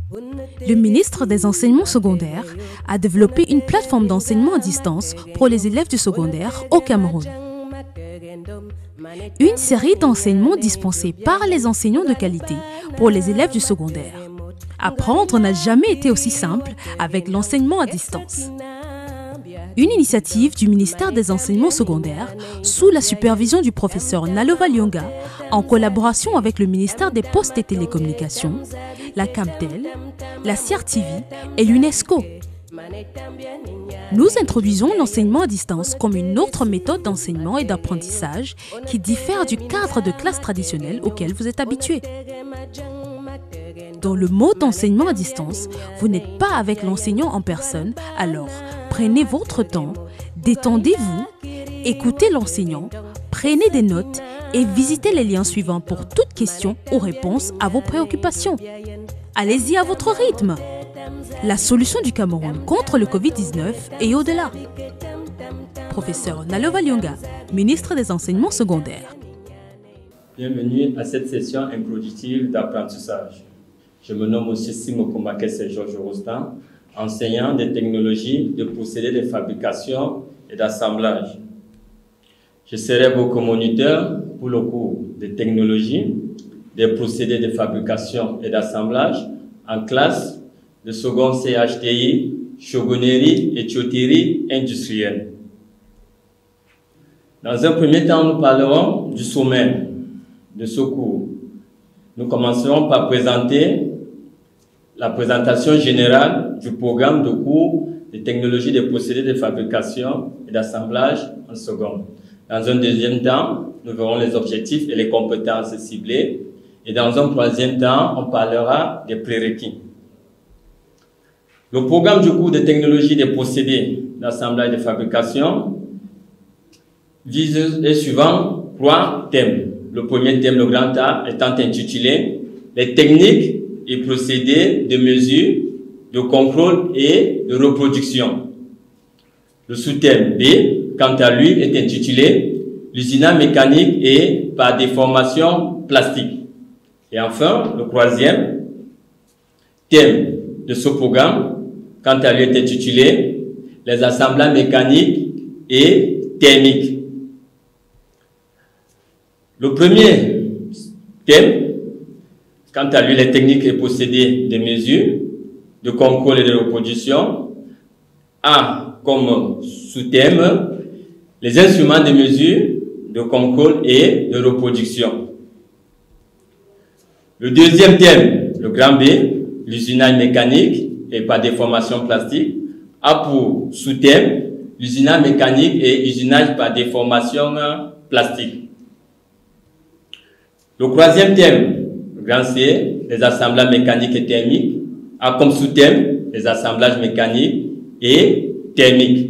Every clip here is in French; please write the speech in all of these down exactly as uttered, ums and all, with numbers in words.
Le ministre des Enseignements secondaires a développé une plateforme d'enseignement à distance pour les élèves du secondaire au Cameroun. Une série d'enseignements dispensés par les enseignants de qualité pour les élèves du secondaire. Apprendre n'a jamais été aussi simple avec l'enseignement à distance. Une initiative du ministère des Enseignements secondaires sous la supervision du professeur Nalova Lyonga en collaboration avec le ministère des Postes et Télécommunications, la Camtel, la C R T V et l'UNESCO. Nous introduisons l'enseignement à distance comme une autre méthode d'enseignement et d'apprentissage qui diffère du cadre de classe traditionnel auquel vous êtes habitué. Dans le mode d'enseignement à distance, vous n'êtes pas avec l'enseignant en personne, alors prenez votre temps, détendez-vous, écoutez l'enseignant, prenez des notes et visitez les liens suivants pour toute question ou réponse à vos préoccupations. Allez-y à votre rythme. La solution du Cameroun contre le Covid dix-neuf et au-delà. Professeur Nalova Lyonga, ministre des Enseignements secondaires. Bienvenue à cette session introductive d'apprentissage. Je me nomme aussi Simoko Makese Georges Rostan, enseignant des technologies de procédés de fabrication et d'assemblage. Je serai votre moniteur pour le cours de technologie, des procédés de fabrication et d'assemblage en classe de second C H T I, chaudronnerie et tuyauterie industrielle. Dans un premier temps, nous parlerons du sommaire de ce cours. Nous commencerons par présenter la présentation générale du programme de cours de technologie des procédés de fabrication et d'assemblage en second. Dans un deuxième temps, nous verrons les objectifs et les compétences ciblées. Et dans un troisième temps, on parlera des prérequis. Le programme du cours de technologie des procédés d'assemblage et de fabrication vise les suivants trois thèmes. Le premier thème, le grand A, étant intitulé « Les techniques et procédés de mesure, de contrôle et de reproduction ». Le sous-thème B, quant à lui, est intitulé « L'usinage mécanique et par déformation plastique ». Et enfin, le troisième thème de ce programme, quant à lui, est intitulé « Les assemblages mécaniques et thermiques ». Le premier thème, quant à lui, les techniques et procédés de mesure, de contrôle et de reproduction, a comme sous-thème les instruments de mesure, de contrôle et de reproduction. Le deuxième thème, le grand B, l'usinage mécanique et par déformation plastique, a pour sous-thème l'usinage mécanique et usinage par déformation plastique. Le troisième thème, le grand C, les assemblages mécaniques et thermiques, a comme sous-thème les assemblages mécaniques et thermiques.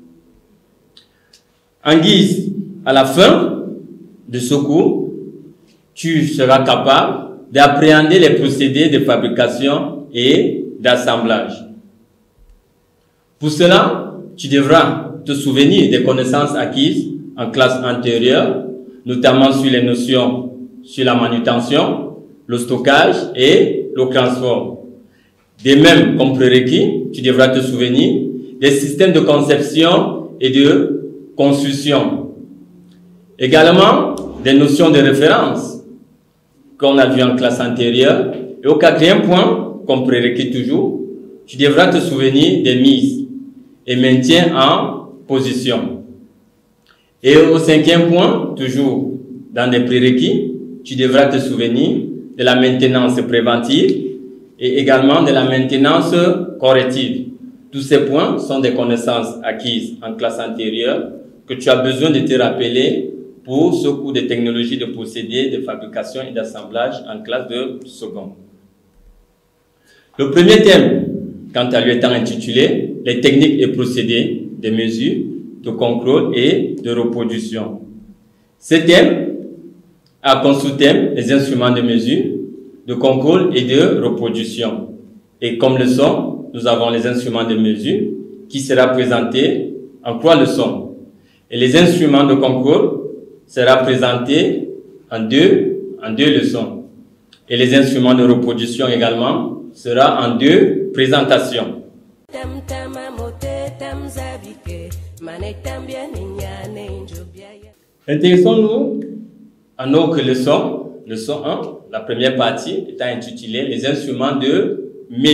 En guise, à la fin de ce cours, tu seras capable d'appréhender les procédés de fabrication et d'assemblage. Pour cela, tu devras te souvenir des connaissances acquises en classe antérieure, notamment sur les notions sur la manutention, le stockage et le transport. De même, comme prérequis, tu devras te souvenir des systèmes de conception et de construction. Également, des notions de référence qu'on a vu en classe antérieure. Et au quatrième point, comme prérequis toujours, tu devras te souvenir des mises et maintien en position. Et au cinquième point, toujours dans des prérequis, tu devras te souvenir de la maintenance préventive et également de la maintenance corrective. Tous ces points sont des connaissances acquises en classe antérieure que tu as besoin de te rappeler pour ce cours de technologie de procédés de fabrication et d'assemblage en classe de seconde. Le premier thème, quant à lui, étant intitulé « Les techniques et procédés de mesure, de contrôle et de reproduction ». Ce thème a comme sous-thème les instruments de mesure, de contrôle et de reproduction. Et comme leçon, nous avons les instruments de mesure qui sera présenté en trois leçons. Et les instruments de contrôle sera présenté en deux, en deux leçons. Et les instruments de reproduction également sera en deux présentations. Intéressons-nous à nos leçons. Leçon un, la première partie étant intitulée « Les instruments de mesure ».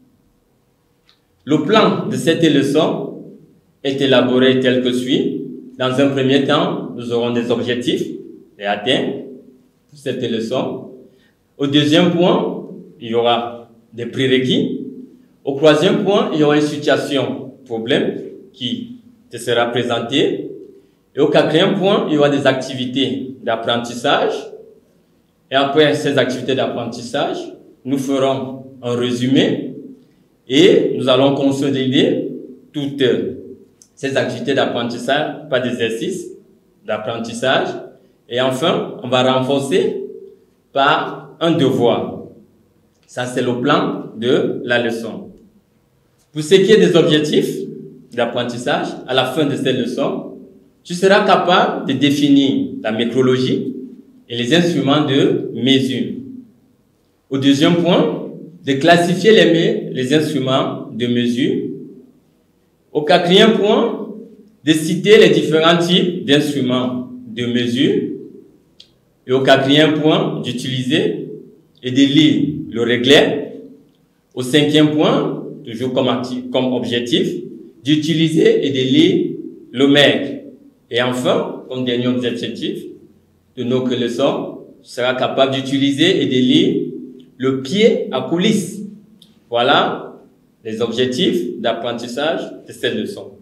Le plan de cette leçon est élaboré tel que suit. Dans un premier temps, nous aurons des objectifs et atteints pour cette leçon. Au deuxième point, il y aura des prérequis. Au troisième point, il y aura une situation, problème qui te sera présentée. Et au quatrième point, il y aura des activités d'apprentissage. Et après ces activités d'apprentissage, nous ferons un résumé et nous allons consolider toutes ces activités d'apprentissage par des exercices d'apprentissage. Et enfin, on va renforcer par un devoir. Ça, c'est le plan de la leçon. Pour ce qui est des objectifs d'apprentissage, à la fin de cette leçon, tu seras capable de définir la métrologie et les instruments de mesure. Au deuxième point, de classifier les, les instruments de mesure. Au quatrième point, de citer les différents types d'instruments de mesure. Et au quatrième point, d'utiliser et de lire le réglet. Au cinquième point, toujours comme, actif, comme objectif, d'utiliser et de lire le mètre. Et enfin, comme dernier objectif de nos leçons, tu seras capable d'utiliser et de lire le pied à coulisses. Voilà les objectifs d'apprentissage de cette leçon.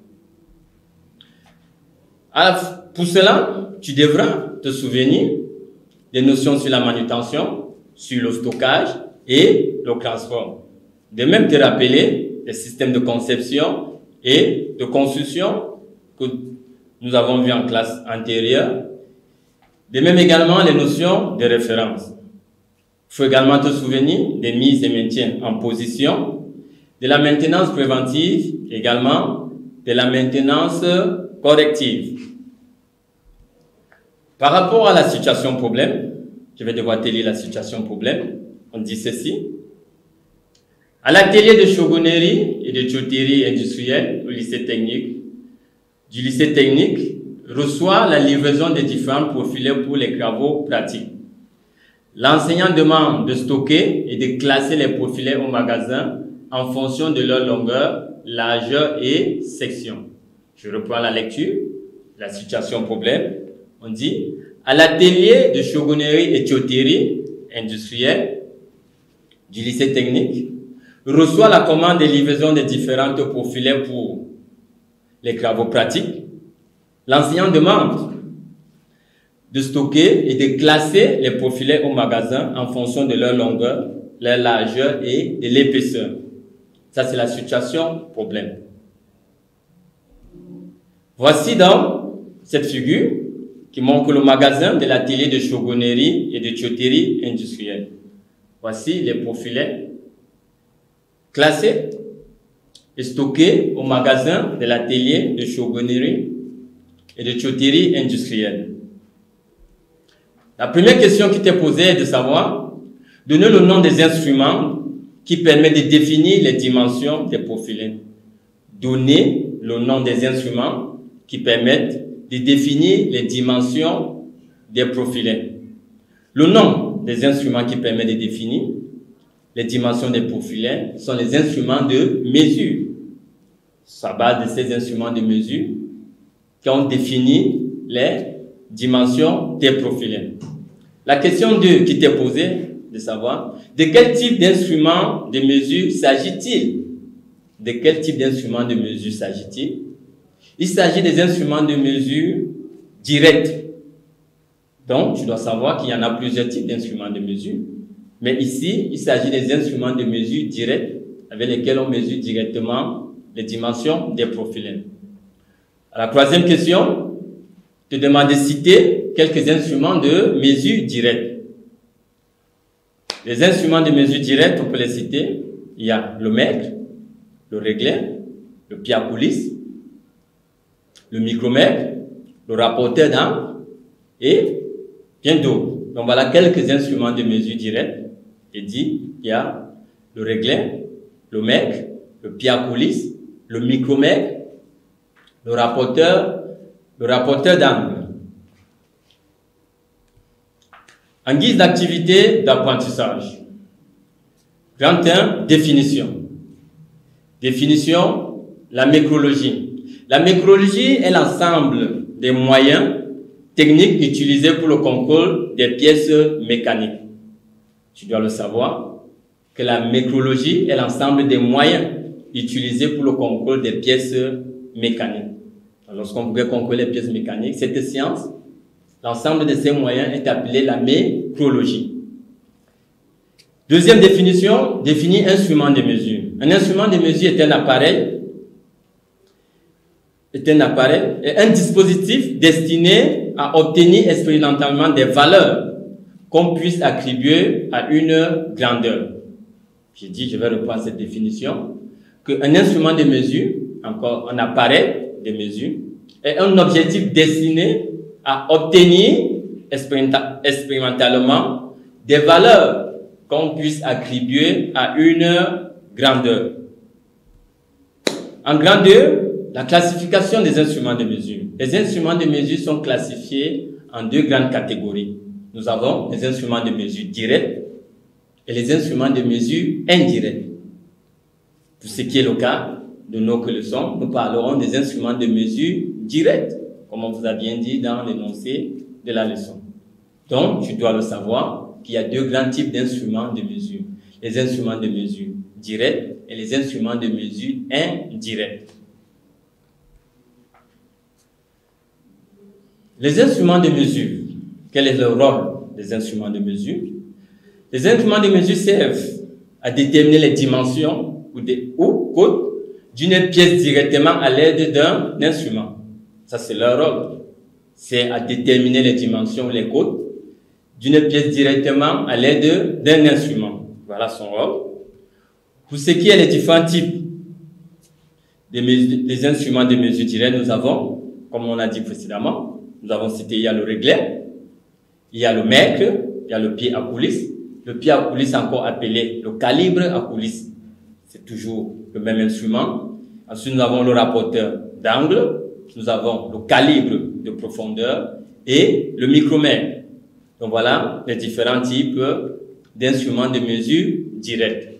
Alors, pour cela, tu devras te souvenir des notions sur la manutention, sur le stockage et le transport. De même te rappeler les systèmes de conception et de construction que nous avons vus en classe antérieure. De même également les notions de référence. Il faut également te souvenir des mises et maintien en position, de la maintenance préventive, également de la maintenance corrective. Par rapport à la situation problème, je vais devoir te lire la situation problème. On dit ceci. À l'atelier de chaudronnerie et de tuyauterie industrielle au lycée technique, du lycée technique, reçoit la livraison des différents profilés pour les travaux pratiques. L'enseignant demande de stocker et de classer les profilés au magasin en fonction de leur longueur, largeur et section. Je reprends la lecture, la situation problème. On dit, à l'atelier de chaudronnerie et tuyauterie industrielle du lycée technique, reçoit la commande de livraison des différents profilés pour les travaux pratiques. L'enseignant demande de stocker et de classer les profilés au magasin en fonction de leur longueur, leur largeur et de l'épaisseur. Ça, c'est la situation problème. Voici donc cette figure qui montre le magasin de l'atelier de chaudronnerie et de tuyauterie industrielle. Voici les profilés classés et stockés au magasin de l'atelier de chaudronnerie et de tuyauterie industrielle. La première question qui t'est posée est de savoir, donner le nom des instruments qui permettent de définir les dimensions des profilés. Donner le nom des instruments qui permettent de définir les dimensions des profilés. Le nom des instruments qui permettent de définir les dimensions des profilés sont les instruments de mesure. C'est à base de ces instruments de mesure qui ont défini les dimensions des profilés. La question deux qui t'est posée, de savoir de quel type d'instrument de mesure s'agit-il? De quel type d'instrument de mesure s'agit-il? Il s'agit des instruments de mesure directs. Donc, tu dois savoir qu'il y en a plusieurs types d'instruments de mesure. Mais ici, il s'agit des instruments de mesure directs avec lesquels on mesure directement les dimensions des profilés. À la troisième question, te demande de citer quelques instruments de mesure directs. Les instruments de mesure directs, on peut les citer. Il y a le mètre, le réglet, le pied à coulisse, le micromètre, le rapporteur d'angle et bien d'autres. Donc voilà quelques instruments de mesure directe. Et dit, il y a le réglet, le mètre, le pied à coulisse, le micromètre, le rapporteur, le rapporteur d'angle. En guise d'activité d'apprentissage. Grand un, définition. Définition, la métrologie. La métrologie est l'ensemble des moyens techniques utilisés pour le contrôle des pièces mécaniques. Tu dois le savoir que la métrologie est l'ensemble des moyens utilisés pour le contrôle des pièces mécaniques. Lorsqu'on veut contrôler les pièces mécaniques, cette science, l'ensemble de ces moyens est appelé la métrologie. Deuxième définition, définit instrument de mesure. Un instrument de mesure est un appareil, est un appareil, est un dispositif destiné à obtenir expérimentalement des valeurs qu'on puisse attribuer à une grandeur. J'ai dit, je vais reprendre cette définition, qu'un instrument de mesure, encore un appareil de mesure, est un objectif destiné à obtenir expérimentalement des valeurs qu'on puisse attribuer à une grandeur. En grandeur, la classification des instruments de mesure. Les instruments de mesure sont classifiés en deux grandes catégories. Nous avons les instruments de mesure directs et les instruments de mesure indirects. Pour ce qui est le cas de nos leçons, nous parlerons des instruments de mesure directs, comme on vous a bien dit dans l'énoncé de la leçon. Donc, tu dois le savoir qu'il y a deux grands types d'instruments de mesure. Les instruments de mesure directs et les instruments de mesure indirects. Les instruments de mesure, quel est le rôle des instruments de mesure? Les instruments de mesure servent à déterminer les dimensions ou, des, ou côtes d'une pièce directement à l'aide d'un instrument. Ça, c'est leur rôle. C'est à déterminer les dimensions ou les côtes d'une pièce directement à l'aide d'un instrument. Voilà son rôle. Pour ce qui est les différents types des, des instruments de mesure directe, nous avons, comme on a dit précédemment, nous avons cité, il y a le réglet, il y a le mètre, il y a le pied à coulisse. Le pied à coulisse encore appelé le calibre à coulisse. C'est toujours le même instrument. Ensuite, nous avons le rapporteur d'angle, nous avons le calibre de profondeur et le micromètre. Donc voilà les différents types d'instruments de mesure directs.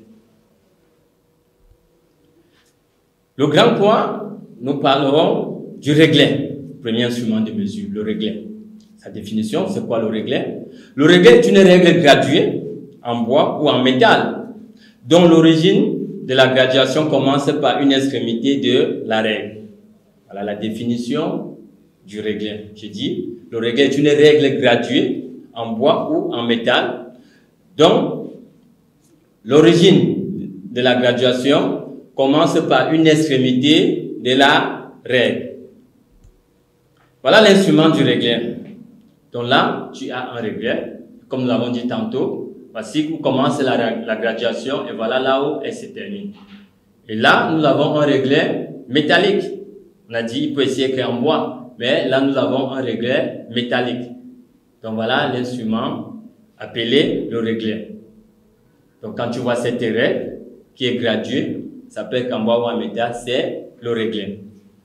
Le grand point, nous parlerons du réglet. Premier instrument de mesure, le réglet. Sa définition, c'est quoi le réglet? Le réglet est une règle graduée en bois ou en métal, dont l'origine de la graduation commence par une extrémité de la règle. Voilà la définition du réglet. J'ai dit, le réglet est une règle graduée en bois ou en métal, dont l'origine de la graduation commence par une extrémité de la règle. Voilà l'instrument du réglet. Donc là, tu as un réglet, comme nous l'avons dit tantôt. Voici où commence la, la graduation et voilà là où elle se termine. Et là, nous avons un réglet métallique. On a dit, il peut essayer écrire en bois, mais là, nous avons un réglet métallique. Donc voilà l'instrument appelé le réglet. Donc quand tu vois cette règle qui est graduée, ça peut être en bois ou en métal, c'est le réglet.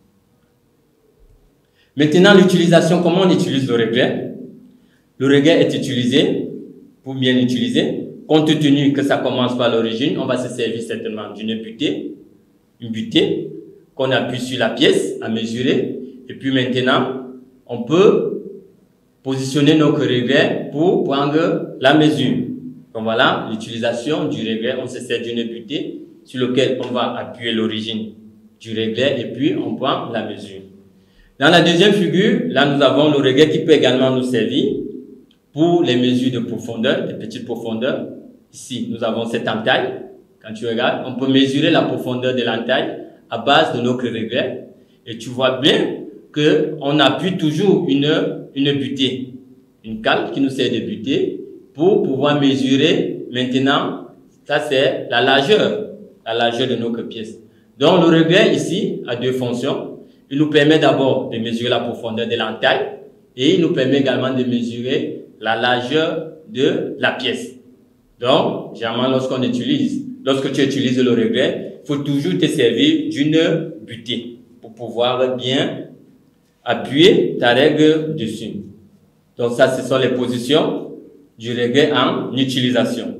Maintenant, l'utilisation, comment on utilise le réglet? Le réglet est utilisé, pour bien l'utiliser, compte tenu que ça commence par l'origine, on va se servir certainement d'une butée, une butée qu'on appuie sur la pièce à mesurer, et puis maintenant, on peut positionner notre réglet pour prendre la mesure. Donc voilà l'utilisation du réglet, on se sert d'une butée sur laquelle on va appuyer l'origine du réglet et puis on prend la mesure. Dans la deuxième figure, là nous avons le réglet qui peut également nous servir pour les mesures de profondeur, des petites profondeurs. Ici, nous avons cette entaille. Quand tu regardes, on peut mesurer la profondeur de l'entaille à base de notre réglet. Et tu vois bien que on appuie toujours une, une butée, une cale qui nous sert de butée pour pouvoir mesurer maintenant, ça c'est la largeur, la largeur de notre pièce. Donc le réglet ici a deux fonctions. Il nous permet d'abord de mesurer la profondeur de l'entaille et il nous permet également de mesurer la largeur de la pièce. Donc, généralement, lorsqu'on utilise, lorsque tu utilises le regret, il faut toujours te servir d'une butée pour pouvoir bien appuyer ta règle dessus. Donc ça, ce sont les positions du regret en utilisation.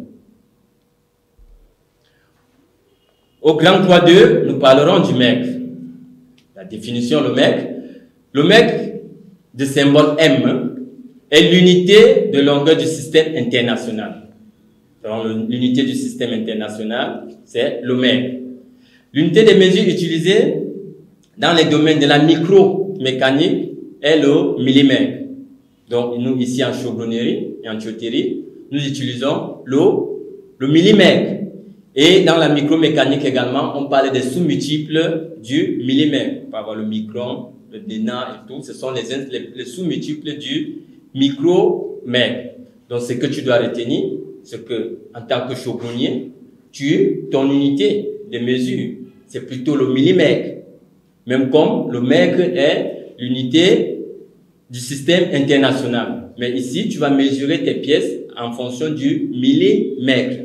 Au grand trois deux, nous parlerons du mètre. La définition, le mètre. Le mètre de symbole M est l'unité de longueur du système international. Donc l'unité du système international, c'est le mètre. L'unité de mesure utilisée dans les domaines de la micromécanique est le millimètre. Donc, nous, ici, en chaudronnerie et en tuyauterie, nous utilisons le, le millimètre. Et dans la micromécanique également, on parle des sous-multiples du millimètre. On peut avoir le micron, le dénat et tout. Ce sont les, les, les sous-multiples du micromètre. Donc, ce que tu dois retenir, c'est que, en tant que chaudronnier, tu, ton unité de mesure, c'est plutôt le millimètre. Même comme le mètre est l'unité du système international. Mais ici, tu vas mesurer tes pièces en fonction du millimètre.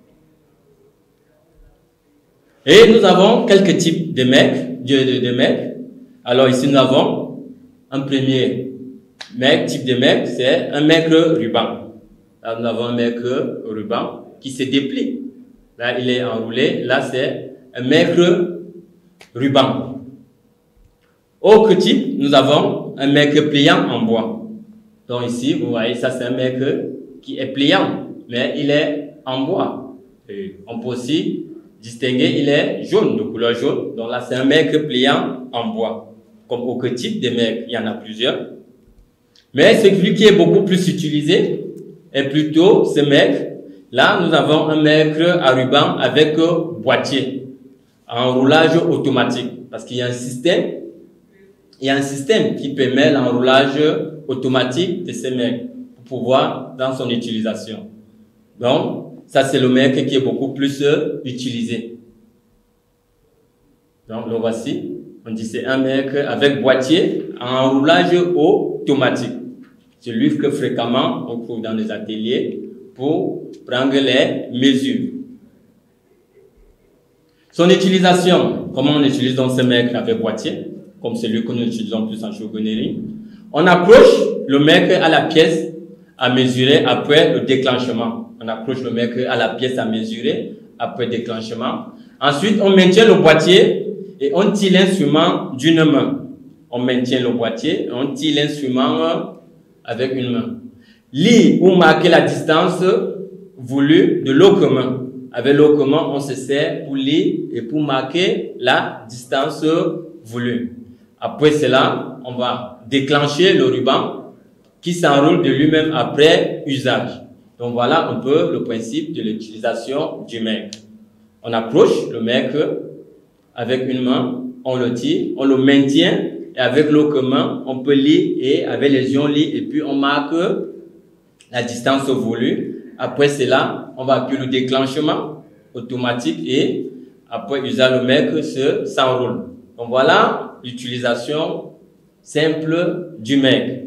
Et nous avons quelques types de mètres, de, de, de mètres. Alors ici, nous avons un premier mètre, type de mètre, c'est un mètre ruban. Là, nous avons un mètre ruban qui se déplie. Là, il est enroulé. Là, c'est un mètre ruban. Autre type, nous avons un mètre pliant en bois. Donc ici, vous voyez, ça c'est un mètre qui est pliant, mais il est en bois. Et on peut aussi distinguer, il est jaune, de couleur jaune. Donc là, c'est un mètre pliant en bois. Comme autre type de mètre, il y en a plusieurs. Mais celui qui est beaucoup plus utilisé est plutôt ce mètre. Là, nous avons un mètre à ruban avec boîtier, en roulage automatique. Parce qu'il y a un système Il y a un système qui permet l'enroulage automatique de ces mètres pour pouvoir dans son utilisation. Donc, ça c'est le mètre qui est beaucoup plus utilisé. Donc, le voici. On dit c'est un mètre avec boîtier en enroulage automatique. Celui que fréquemment on trouve dans les ateliers pour prendre les mesures. Son utilisation, comment on utilise donc ce mètre avec boîtier? Comme celui que nous utilisons plus en chaudronnerie. On accroche le mètre à la pièce à mesurer après le déclenchement. On accroche le mètre à la pièce à mesurer après déclenchement. Ensuite, on maintient le boîtier et on tire l'instrument d'une main. On maintient le boîtier et on tire l'instrument avec une main. Lire ou marquer la distance voulue de l'autre main. Avec l'autre main, on se sert pour lire et pour marquer la distance voulue. Après cela, on va déclencher le ruban qui s'enroule de lui-même après usage. Donc voilà un peu le principe de l'utilisation du mètre. On approche le mètre avec une main, on le tire, on le maintient et avec l'autre main, on peut lire et avec les yeux on lit et puis on marque la distance voulue. Après cela, on va appuyer le déclenchement automatique et après usage le mètre se s'enroule. Donc voilà l'utilisation simple du mètre.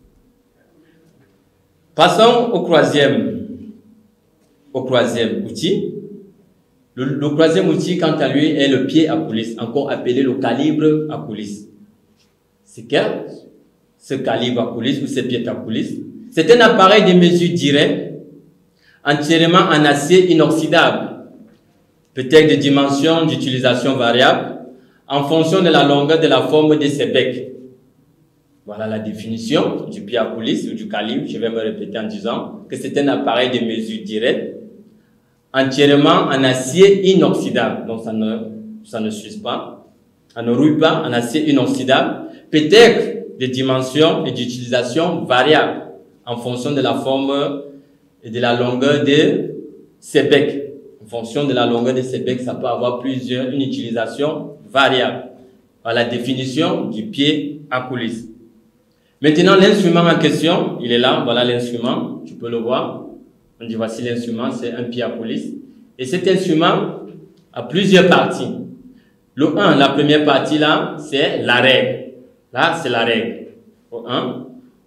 Passons au troisième, au troisième outil. Le, le troisième outil, quant à lui, est le pied à coulisse, encore appelé le calibre à coulisse. C'est quel? Ce calibre à coulisse ou ce pied à coulisse? C'est un appareil de mesure direct, entièrement en acier inoxydable, peut-être de dimensions d'utilisation variables, en fonction de la longueur de la forme de ses becs. Voilà la définition du pied à coulisse ou du calibre. Je vais me répéter en disant que c'est un appareil de mesure direct, entièrement en acier inoxydable. Donc ça ne, ça ne s'use pas, ça ne rouille pas, en acier inoxydable, peut-être de dimensions et d'utilisation variables, en fonction de la forme et de la longueur de ses becs. En fonction de la longueur de ses becs, ça peut avoir plusieurs, une utilisation variable. Voilà la définition du pied à coulisse. Maintenant, l'instrument en question, il est là, voilà l'instrument, tu peux le voir. On dit voici l'instrument, c'est un pied à coulisse. Et cet instrument a plusieurs parties. Le un, la première partie là, c'est la règle. Là, c'est la règle. Au un,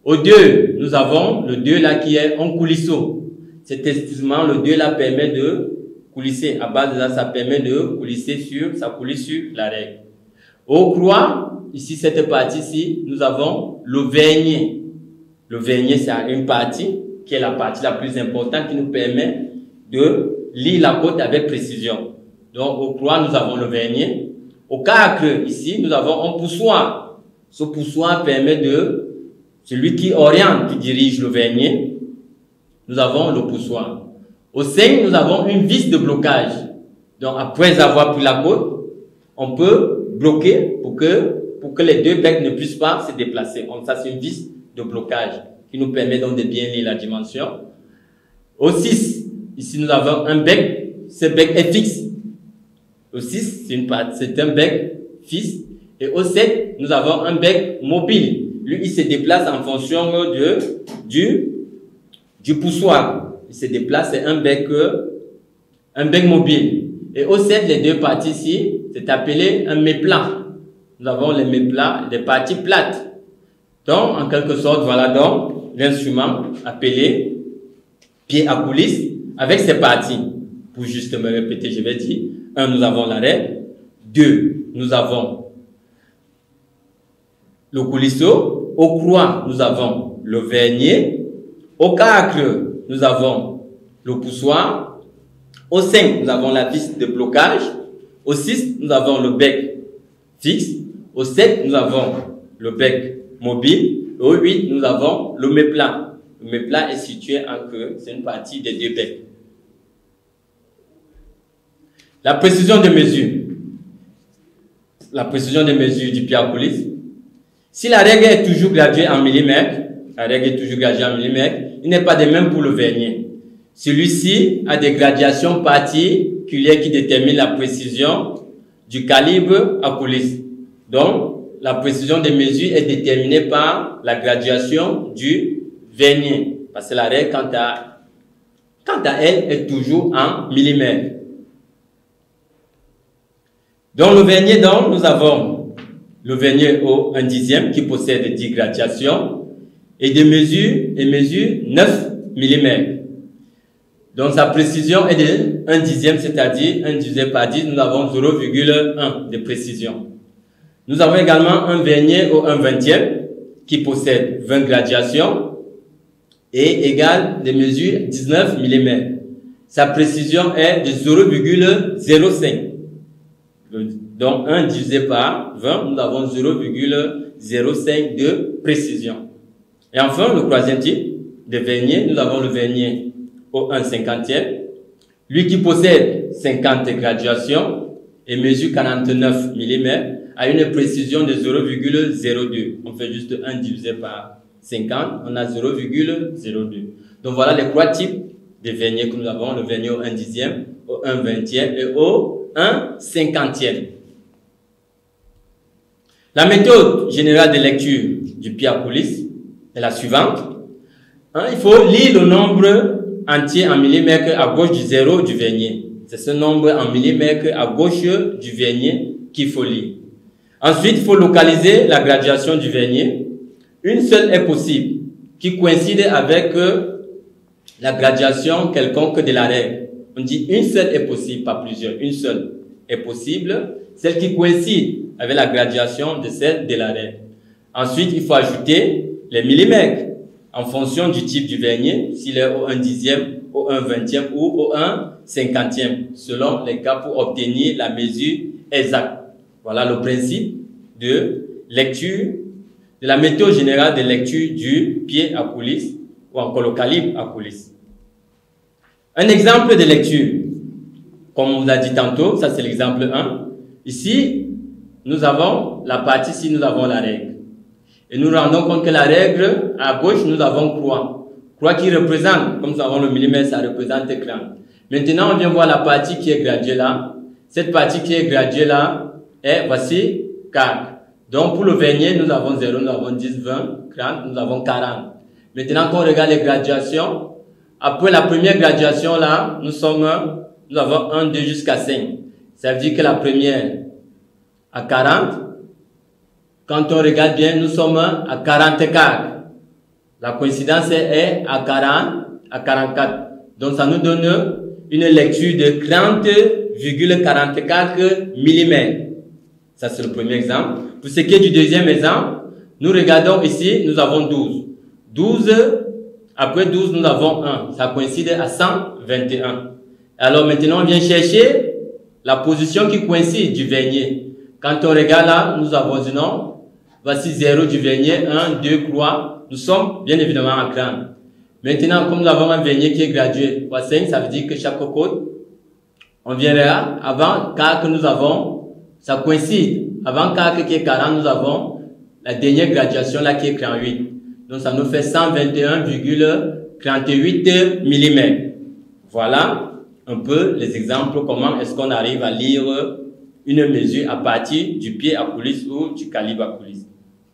Au deux, nous avons le deux là qui est en coulisseau. Cet instrument, le deux là permet de coulisser. À base de ça, ça permet de coulisser sur, ça coulisse sur la règle. Au croix, ici, cette partie-ci, nous avons le vernier. Le vernier, c'est une partie qui est la partie la plus importante qui nous permet de lire la côte avec précision. Donc, au croix, nous avons le vernier. Au cacre, ici, nous avons un poussoir. Ce poussoir permet de, celui qui oriente, qui dirige le vernier, nous avons le poussoir. Au cinq, nous avons une vis de blocage. Donc, après avoir pris la côte, on peut bloquer pour que, pour que les deux becs ne puissent pas se déplacer. Donc, ça, c'est une vis de blocage qui nous permet donc de bien lire la dimension. Au six, ici, nous avons un bec. Ce bec est fixe. Au six, c'est une partie, c'est un bec fixe. Et au sept, nous avons un bec mobile. Lui, il se déplace en fonction de, du, du poussoir. Il se déplace, c'est un bec, un bec mobile. Et au sept, les deux parties ici, c'est appelé un méplat. Nous avons les méplats, des parties plates. Donc, en quelque sorte, voilà donc l'instrument appelé pied à coulisse avec ses parties. Pour juste me répéter, je vais dire, un, nous avons l'arrêt. Deux, nous avons le coulisseau. Au croix, nous avons le vernier. Au cacre, nous avons le poussoir. Au cinq, nous avons la vis de blocage. Au six, nous avons le bec fixe. Au sept, nous avons le bec mobile. Et au huit, nous avons le méplat. Le méplat est situé en queue. C'est une partie des deux becs. La précision de mesure. La précision de mesure du pied à coulisse. Si la règle est toujours graduée en millimètres, la règle est toujours graduée en millimètres, il n'est pas de même pour le vernier. Celui-ci a des gradations particulières qui déterminent la précision du calibre à coulisse. Donc, la précision des mesures est déterminée par la graduation du vernier. Parce que la règle, quant à, quant à elle, est toujours en millimètres. Dans le vernier, donc, nous avons le vernier au un dixième qui possède dix gradations et des mesures, et mesure neuf millimètres. Donc, sa précision est de un dixième, c'est-à-dire un divisé par dix, nous avons zéro virgule un de précision. Nous avons également un vernier au un vingtième qui possède vingt gradations et égale des mesures dix-neuf millimètres. Sa précision est de zéro virgule zéro cinq. Donc, un divisé par vingt, nous avons zéro virgule zéro cinq de précision. Et enfin, le troisième type de vernier, nous avons le vernier au un cinquantième. Lui qui possède cinquante graduations et mesure quarante-neuf millimètres a une précision de zéro virgule zéro deux. On fait juste un divisé par cinquante, on a zéro virgule zéro deux. Donc, voilà les trois types de verniers que nous avons. Le vernier au un dixième, au un vingtième et au un cinquantième. La méthode générale de lecture du pied à coulisse est la suivante. Hein, il faut lire le nombre entier en millimètres à gauche du zéro du vernier. C'est ce nombre en millimètres à gauche du vernier qu'il faut lire. Ensuite, il faut localiser la graduation du vernier. Une seule est possible, qui coïncide avec euh, la graduation quelconque de la règle. On dit une seule est possible, pas plusieurs. Une seule est possible, celle qui coïncide avec la graduation de celle de la règle. Ensuite, il faut ajouter les millimètres en fonction du type du vernier, s'il est au un dixième, au un vingtième ou au un cinquantième, selon les cas pour obtenir la mesure exacte. Voilà le principe de lecture, de la méthode générale de lecture du pied à coulisse ou encore le calibre à coulisse. Un exemple de lecture, comme on vous a dit tantôt, ça c'est l'exemple un. Ici, nous avons la partie, ici nous avons la règle. Et nous nous rendons compte que la règle, à gauche, nous avons croix. Croix qui représente, comme nous avons le millimètre, ça représente écran. Maintenant, on vient voir la partie qui est graduée là. Cette partie qui est graduée là est, voici, quatre. Donc, pour le vernier, nous avons zéro, nous avons dix, vingt, trente, nous avons quarante. Maintenant, quand on regarde les graduations, après la première graduation là, nous sommes, nous avons un, deux jusqu'à cinq. Ça veut dire que la première à quarante. Quand on regarde bien, nous sommes à quarante-quatre. La coïncidence est à quarante, à quarante-quatre. Donc, ça nous donne une lecture de trente virgule quarante-quatre millimètres. Ça, c'est le premier exemple. Pour ce qui est du deuxième exemple, nous regardons ici, nous avons douze. douze, après douze, nous avons un. Ça coïncide à cent vingt et un. Alors maintenant, on vient chercher la position qui coïncide du vernier. Quand on regarde là, nous avons un nom. Voici zéro du vernier, un, deux, trois. Nous sommes bien évidemment en crâne. Maintenant, comme nous avons un vernier qui est gradué, cinq, ça veut dire que chaque côte, on viendra avant quatre que nous avons, ça coïncide. Avant quatre qui est quarante, nous avons la dernière graduation là qui est trente-huit. Donc ça nous fait cent vingt et un virgule trente-huit millimètres. Voilà un peu les exemples, comment est-ce qu'on arrive à lire une mesure à partir du pied à coulisse ou du calibre à coulisse.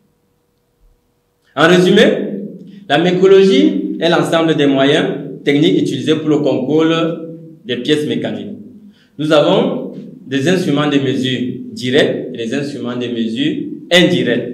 En résumé, la métrologie est l'ensemble des moyens techniques utilisés pour le contrôle des pièces mécaniques. Nous avons des instruments de mesure directs et des instruments de mesure indirects.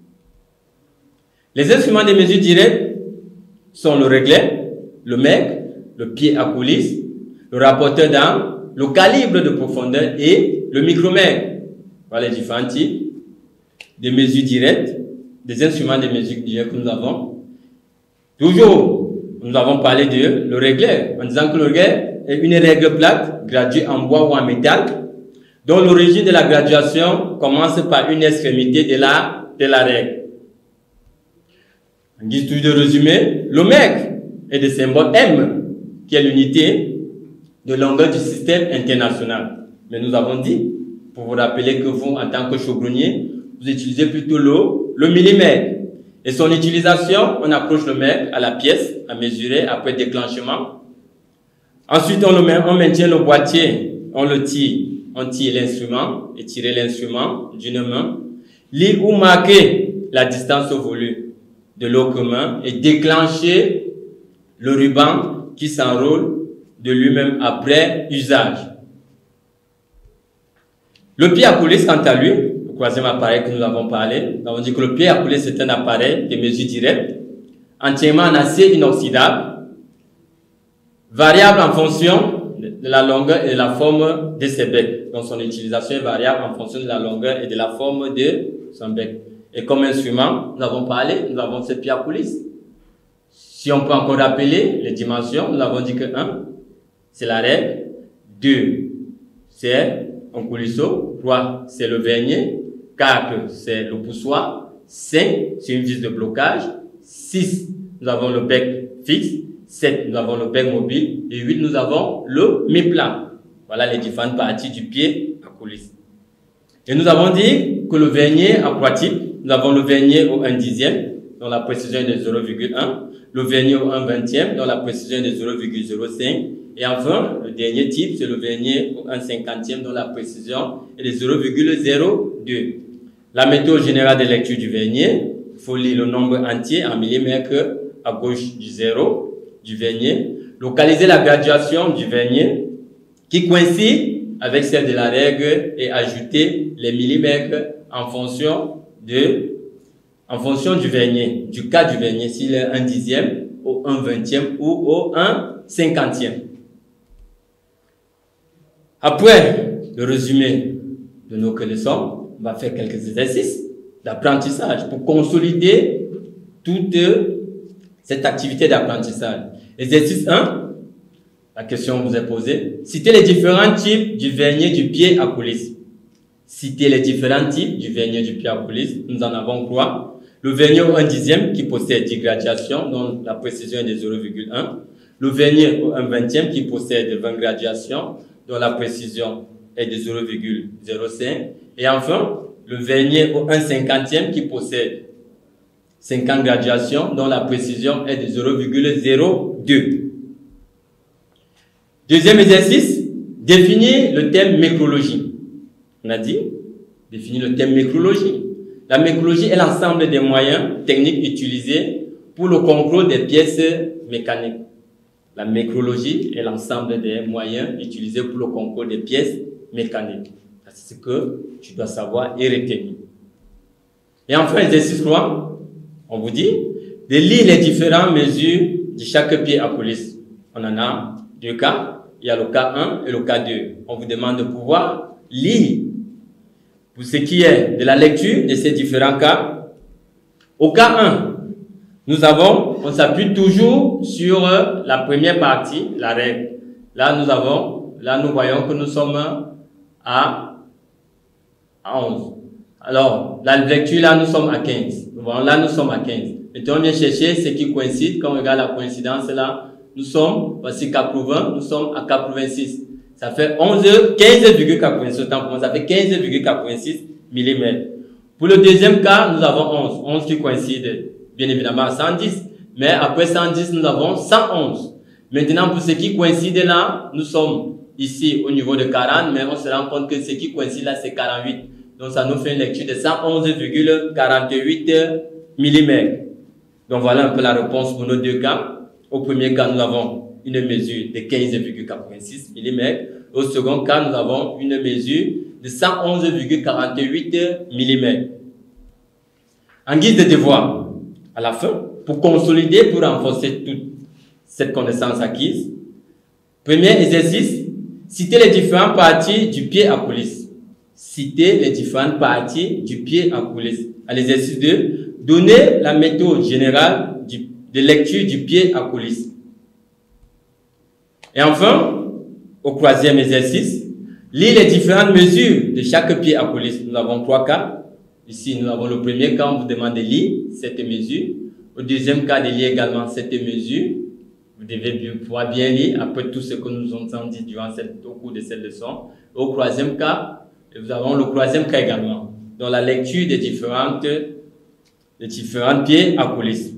Les instruments de mesure directs sont le réglet, le mètre, le pied à coulisse, le rapporteur d'angle, le calibre de profondeur et le micromètre. Voilà les différents types de mesures directes, des instruments de mesure directs que nous avons. Toujours, nous avons parlé de le réglet, en disant que le réglet est une règle plate, graduée en bois ou en métal, dont l'origine de la graduation commence par une extrémité de la, de la règle. En guise de résumé, le mètre est le symbole M, qui est l'unité de longueur du système international. Mais nous avons dit, pour vous rappeler que vous, en tant que chaudronnier, vous utilisez plutôt le, le millimètre. Et son utilisation, on approche le mètre à la pièce à mesurer après déclenchement. Ensuite, on, le met, on maintient le boîtier, on le tire, on tire l'instrument, et tirer l'instrument d'une main, lire ou marquer la distance voulue de l'autre main et déclencher le ruban qui s'enroule de lui-même après usage. Le pied à coulisse, quant à lui, le troisième appareil que nous avons parlé, nous avons dit que le pied à coulisse c'est un appareil de mesure directe, entièrement en acier inoxydable, variable en fonction de la longueur et de la forme de ses becs. Donc son utilisation est variable en fonction de la longueur et de la forme de son bec. Et comme instrument, nous avons parlé, nous avons ce pied à coulisse. Si on peut encore rappeler les dimensions, nous avons dit que un, c'est la règle, deux, c'est un coulisseau, trois, c'est le vernier, quatre, c'est le poussoir, cinq, c'est une vis de blocage, six, nous avons le bec fixe, sept, nous avons le bec mobile, et huit, nous avons le mi-plat. Voilà les différentes parties du pied à coulisse. Et nous avons dit que le vernier en trois types, nous avons le vernier au un dixième, dont la précision est de zéro virgule un, le vernier au un vingtième, dont la précision est de zéro virgule zéro cinq, et enfin, le dernier type, c'est le vernier au un cinquantième, dont la précision est de zéro virgule zéro deux. La méthode générale de lecture du vernier, il faut lire le nombre entier en millimètres à gauche du zéro du vernier, localiser la graduation du vernier qui coïncide avec celle de la règle et ajouter les millimètres en fonction de, en fonction du vernier, du cas du vernier, s'il est un dixième, au un vingtième ou au un cinquantième. Après le résumé de nos connaissances, on va faire quelques exercices d'apprentissage pour consolider toute cette activité d'apprentissage. Exercice un, la question vous est posée. Citez les différents types du vernier du pied à coulisse. Citez les différents types du vernier du pied à coulisse. Nous en avons trois. Le vernier au un dixième qui possède dix gradations, dont la précision est de zéro virgule un. Le vernier au un vingtième qui possède vingt gradations, dont la précision est de zéro virgule zéro cinq. Et enfin, le vernier au un cinquantième qui possède cinquante gradations, dont la précision est de zéro virgule zéro deux. Deuxième exercice, définir le thème métrologie. On a dit, définir le thème métrologie. La métrologie est l'ensemble des moyens techniques utilisés pour le contrôle des pièces mécaniques. La métrologie est l'ensemble des moyens utilisés pour le contrôle des pièces mécaniques. C'est ce que tu dois savoir et retenir. Et enfin, exercice trois, on vous dit, de lire les différentes mesures de chaque pied à police. On en a deux cas. Il y a le cas un et le cas deux. On vous demande de pouvoir lire pour ce qui est de la lecture de ces différents cas. Au cas un, nous avons, on s'appuie toujours sur la première partie, la règle. Là, nous avons, là, nous voyons que nous sommes à, à onze. Alors, la lecture, là, nous sommes à quinze. Bon, là, nous sommes à quinze. Maintenant, on vient chercher ce qui coïncide. Quand on regarde la coïncidence, là, nous sommes, voici quatre-vingts, nous sommes à quatre-vingt-six. Ça fait onze, quinze virgule quatre-vingt-six, autant pour moi, ça fait quinze virgule quatre-vingt-six millimètres. Pour le deuxième cas, nous avons onze. onze qui coïncide, bien évidemment, à cent dix. Mais après cent dix, nous avons cent onze. Maintenant, pour ce qui coïncide là, nous sommes ici au niveau de quarante, mais on se rend compte que ce qui coïncide là, c'est quarante-huit. Donc, ça nous fait une lecture de cent onze virgule quarante-huit millimètres. Donc, voilà un peu la réponse pour nos deux cas. Au premier cas, nous avons une mesure de quinze virgule quatre-vingt-six millimètres. Au second cas, nous avons une mesure de cent onze virgule quarante-huit millimètres. En guise de devoir, à la fin, pour consolider, pour renforcer toute cette connaissance acquise, premier exercice, citer les différentes parties du pied à coulisse. Citer les différentes parties du pied à coulisse. À l'exercice deux, donner la méthode générale du, de lecture du pied à coulisse. Et enfin, au troisième exercice, lire les différentes mesures de chaque pied à coulisse. Nous avons trois cas. Ici, nous avons le premier cas, on vous demande de lire cette mesure. Au deuxième cas, de lire également cette mesure. Vous devez bien, pouvoir bien lire après tout ce que nous avons dit durant cette, au cours de cette leçon. Au troisième cas, nous avons le troisième cas également, dans la lecture des différentes, des différents pieds à coulisse.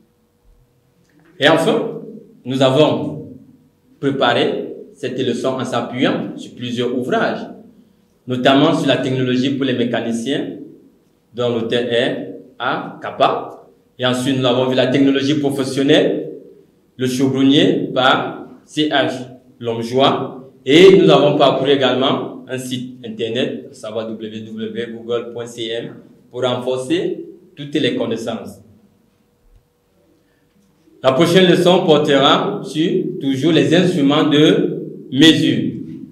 Et enfin, nous avons préparé cette leçon en s'appuyant sur plusieurs ouvrages, notamment sur la technologie pour les mécaniciens, dont l'auteur est à Kappa. Et ensuite, nous avons vu la technologie professionnelle, le charbonnier par C H Lomjoie. Et nous avons parcouru également un site internet, à savoir w w w point google point c m, pour renforcer toutes les connaissances. La prochaine leçon portera sur toujours les instruments de mesure.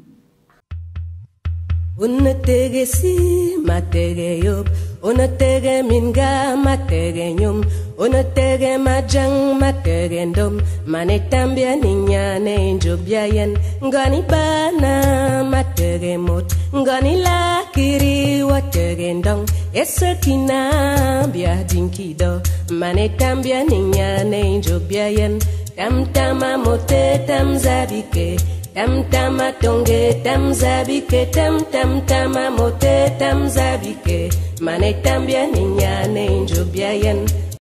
Unatege minga matege nyum, unatege majang matege ndom, manetambia ninyane njubia yen, ngani bana matege mot, ngani lakiri watege ndong, esekina bia dinkido, manetambia ninyane njubia yen, tam tama mote tam zabike, tam tama tonge tam zabike, tam tam tama mote tam zabike. Mane tambia ninyane njubia yen